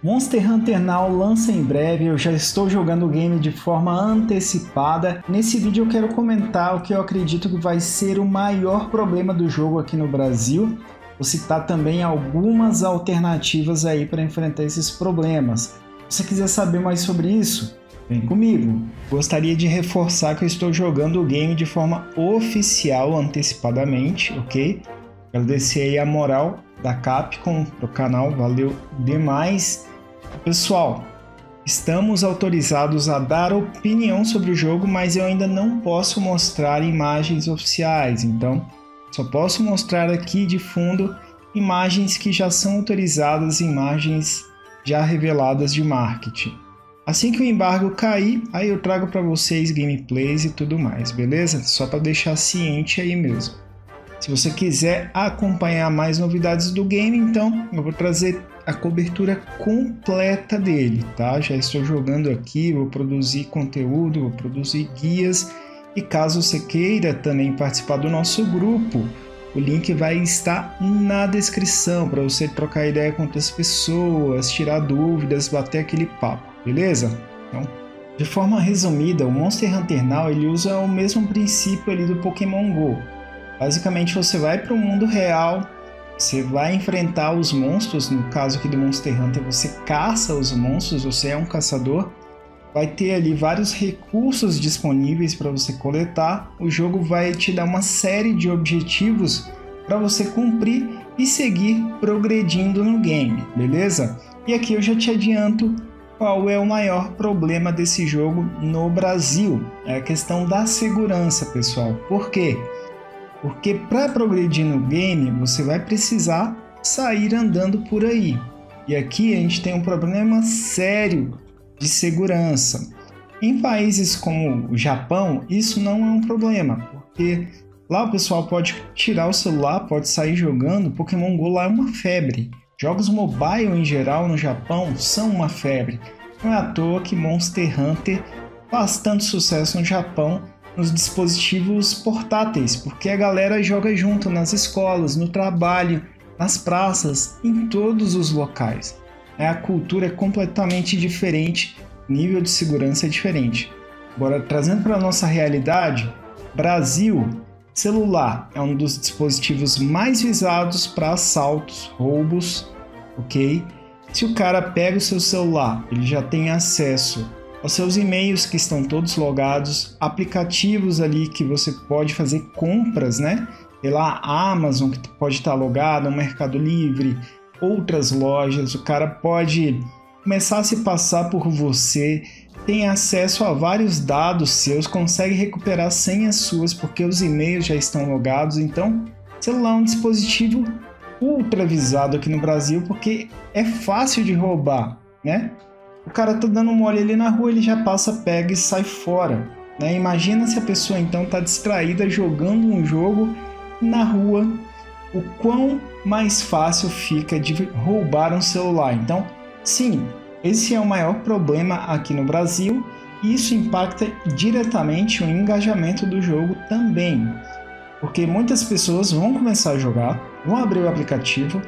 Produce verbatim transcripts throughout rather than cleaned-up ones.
Monster Hunter Now lança em breve, eu já estou jogando o game de forma antecipada. Nesse vídeo eu quero comentar o que eu acredito que vai ser o maior problema do jogo aqui no Brasil. Vou citar também algumas alternativas aí para enfrentar esses problemas. Se você quiser saber mais sobre isso, vem comigo. Gostaria de reforçar que eu estou jogando o game de forma oficial antecipadamente, ok? Agradecer aí a moral da Capcom pro canal, valeu demais. Pessoal, estamos autorizados a dar opinião sobre o jogo, mas eu ainda não posso mostrar imagens oficiais, então só posso mostrar aqui de fundo imagens que já são autorizadas, imagens já reveladas de marketing. Assim que o embargo cair, aí eu trago para vocês gameplays e tudo mais, beleza? Só para deixar ciente aí mesmo. Se você quiser acompanhar mais novidades do game, então eu vou trazer a cobertura completa dele, tá? Já estou jogando aqui, vou produzir conteúdo, vou produzir guias, e caso você queira também participar do nosso grupo, o link vai estar na descrição para você trocar ideia com outras pessoas, tirar dúvidas, bater aquele papo, beleza? Então, de forma resumida, o Monster Hunter Now ele usa o mesmo princípio ali do Pokémon Go. Basicamente você vai para o mundo real, você vai enfrentar os monstros, no caso aqui do Monster Hunter você caça os monstros, você é um caçador, vai ter ali vários recursos disponíveis para você coletar, o jogo vai te dar uma série de objetivos para você cumprir e seguir progredindo no game, beleza? E aqui eu já te adianto qual é o maior problema desse jogo no Brasil, é a questão da segurança, pessoal. Por quê? Porque para progredir no game, você vai precisar sair andando por aí. E aqui a gente tem um problema sério de segurança. Em países como o Japão, isso não é um problema, porque lá o pessoal pode tirar o celular, pode sair jogando. Pokémon Go lá é uma febre. Jogos mobile em geral no Japão são uma febre. Não é à toa que Monster Hunter faz tanto sucesso no Japão nos dispositivos portáteis, porque a galera joga junto nas escolas, no trabalho, nas praças, em todos os locais. A cultura é completamente diferente, o nível de segurança é diferente. Agora, trazendo para a nossa realidade, Brasil, celular é um dos dispositivos mais visados para assaltos, roubos, ok? Se o cara pega o seu celular, ele já tem acesso aos seus e-mails que estão todos logados, aplicativos ali que você pode fazer compras, né? Pela Amazon, que pode estar logado, o Mercado Livre, outras lojas, o cara pode começar a se passar por você, tem acesso a vários dados seus, consegue recuperar senhas suas porque os e-mails já estão logados. Então, celular é um dispositivo ultra visado aqui no Brasil porque é fácil de roubar, né? O cara tá dando mole ali na rua, ele já passa, pega e sai fora, né? Imagina se a pessoa então tá distraída jogando um jogo na rua, o quão mais fácil fica de roubar um celular. Então, sim, esse é o maior problema aqui no Brasil e isso impacta diretamente o engajamento do jogo também, porque muitas pessoas vão começar a jogar, vão abrir o aplicativo,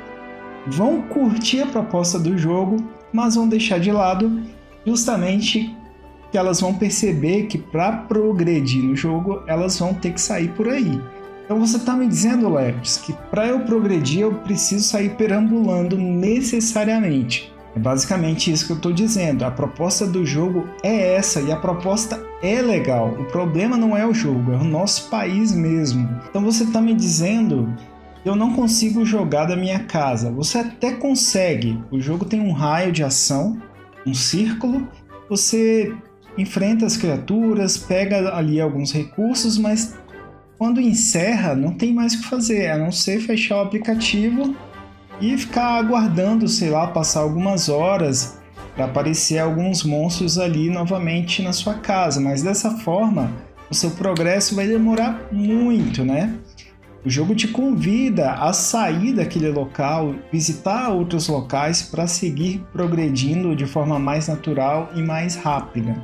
vão curtir a proposta do jogo, mas vão deixar de lado justamente que elas vão perceber que para progredir no jogo elas vão ter que sair por aí. Então você está me dizendo, Leptis, que para eu progredir eu preciso sair perambulando necessariamente. É basicamente isso que eu estou dizendo. A proposta do jogo é essa e a proposta é legal. O problema não é o jogo, é o nosso país mesmo. Então você está me dizendo que eu não consigo jogar da minha casa. Você até consegue. O jogo tem um raio de ação, um círculo. Você enfrenta as criaturas, pega ali alguns recursos, mas quando encerra, não tem mais o que fazer, a não ser fechar o aplicativo e ficar aguardando, sei lá, passar algumas horas para aparecer alguns monstros ali novamente na sua casa. Mas dessa forma, o seu progresso vai demorar muito, né? O jogo te convida a sair daquele local, visitar outros locais para seguir progredindo de forma mais natural e mais rápida.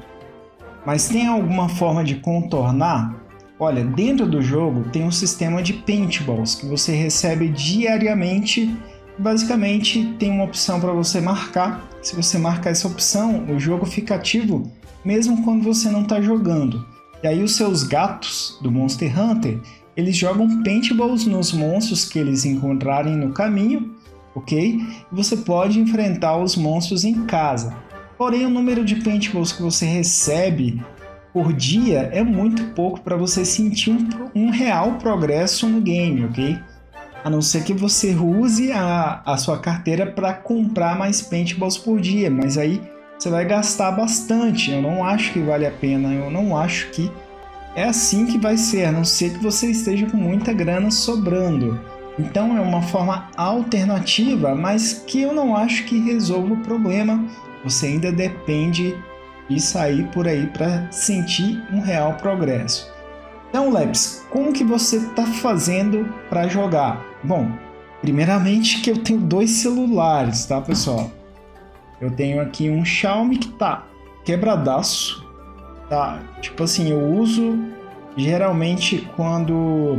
Mas tem alguma forma de contornar? Olha, dentro do jogo tem um sistema de paintballs que você recebe diariamente Basicamente tem uma opção para você marcar. Se você marcar essa opção, o jogo fica ativo mesmo quando você não está jogando. E aí os seus gatos do Monster Hunter, eles jogam paintballs nos monstros que eles encontrarem no caminho, ok? E você pode enfrentar os monstros em casa. Porém, o número de paintballs que você recebe por dia é muito pouco para você sentir um, um real progresso no game, ok? A não ser que você use a, a sua carteira para comprar mais paintballs por dia, mas aí você vai gastar bastante. Eu não acho que vale a pena, eu não acho que é assim que vai ser, a não ser que você esteja com muita grana sobrando. Então é uma forma alternativa, mas que eu não acho que resolva o problema. Você ainda depende de sair por aí para sentir um real progresso. Então, Leps, como que você está fazendo para jogar? Bom, primeiramente que eu tenho dois celulares, tá, pessoal? Eu tenho aqui um Xiaomi que tá quebradaço, tá? Tipo assim, eu uso geralmente quando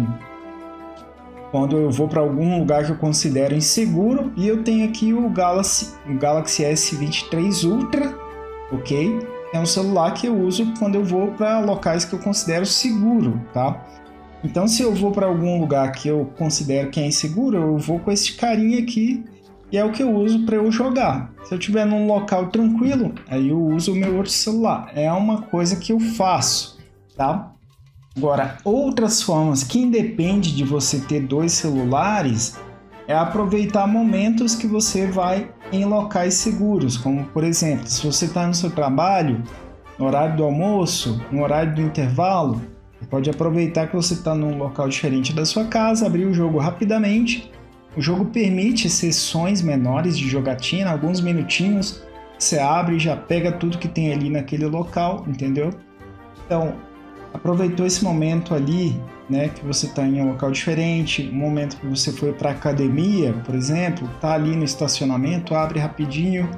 quando eu vou para algum lugar que eu considero inseguro, e eu tenho aqui o Galaxy, o Galaxy S vinte e três Ultra, ok? É um celular que eu uso quando eu vou para locais que eu considero seguro, tá? Então, se eu vou para algum lugar que eu considero que é inseguro, eu vou com esse carinha aqui, e é o que eu uso para eu jogar. Se eu estiver num local tranquilo, aí eu uso o meu outro celular. É uma coisa que eu faço, tá? Agora, outras formas que independe de você ter dois celulares é aproveitar momentos que você vai em locais seguros, como por exemplo, se você está no seu trabalho, no horário do almoço, no horário do intervalo, você pode aproveitar que você está num local diferente da sua casa, abrir o jogo rapidamente. O jogo permite sessões menores de jogatina, alguns minutinhos, você abre e já pega tudo que tem ali naquele local, entendeu? Então, aproveitou esse momento ali, né, que você está em um local diferente, um momento que você foi para academia, por exemplo, tá ali no estacionamento, abre rapidinho,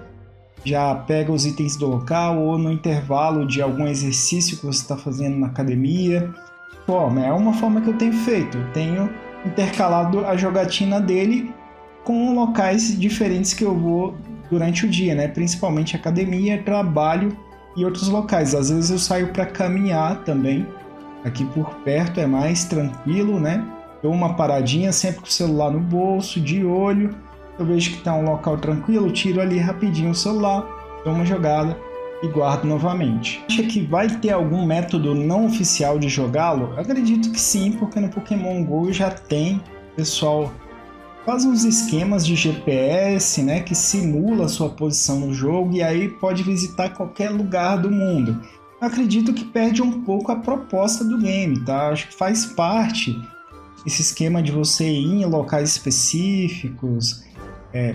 já pega os itens do local, ou no intervalo de algum exercício que você está fazendo na academia. Forma, é uma forma que eu tenho feito, eu tenho intercalado a jogatina dele com locais diferentes que eu vou durante o dia, né, principalmente academia, trabalho e outros locais. Às vezes eu saio para caminhar também, aqui por perto é mais tranquilo, né? Dou uma paradinha sempre com o celular no bolso, de olho. Eu vejo que está um local tranquilo, tiro ali rapidinho o celular, dou uma jogada e guardo novamente. Acha que vai ter algum método não oficial de jogá-lo? Acredito que sim, porque no Pokémon Go já tem, pessoal faz uns esquemas de G P S, né, que simula a sua posição no jogo e aí pode visitar qualquer lugar do mundo. Eu acredito que perde um pouco a proposta do game, tá? Acho que faz parte esse esquema de você ir em locais específicos, é,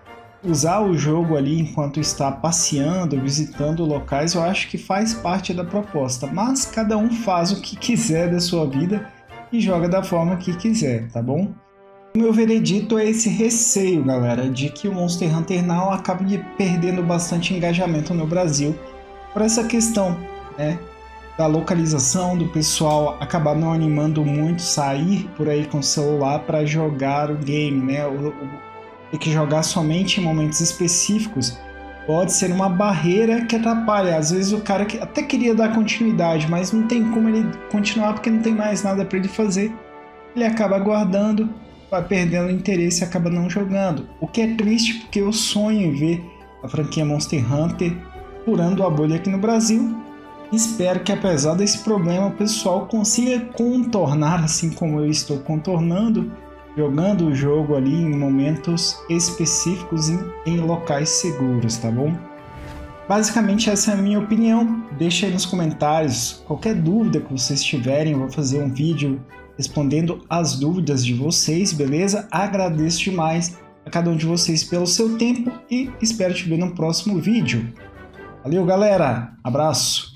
usar o jogo ali enquanto está passeando, visitando locais, eu acho que faz parte da proposta, mas cada um faz o que quiser da sua vida e joga da forma que quiser, tá bom? O meu veredito é esse receio, galera, de que o Monster Hunter Now acabe perdendo bastante engajamento no Brasil por essa questão, né, da localização, do pessoal acabar não animando muito sair por aí com o celular para jogar o game, né? O, o, ter que jogar somente em momentos específicos pode ser uma barreira que atrapalha. Às vezes o cara que até queria dar continuidade, mas não tem como ele continuar porque não tem mais nada para ele fazer. Ele acaba guardando, vai perdendo o interesse e acaba não jogando. O que é triste, porque eu sonho em ver a franquia Monster Hunter furando a bolha aqui no Brasil. Espero que, apesar desse problema, o pessoal consiga contornar, assim como eu estou contornando, jogando o jogo ali em momentos específicos em, em locais seguros, tá bom? Basicamente essa é a minha opinião. Deixa aí nos comentários qualquer dúvida que vocês tiverem, eu vou fazer um vídeo respondendo as dúvidas de vocês, beleza? Agradeço demais a cada um de vocês pelo seu tempo e espero te ver no próximo vídeo. Valeu, galera! Abraço!